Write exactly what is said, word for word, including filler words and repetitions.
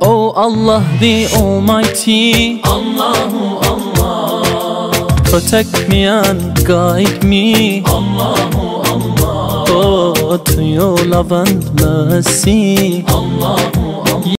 Oh Allah the Almighty, Allahu Allah, protect me and guide me, Allahu Allah, oh, to your love and mercy, Allahu Allah.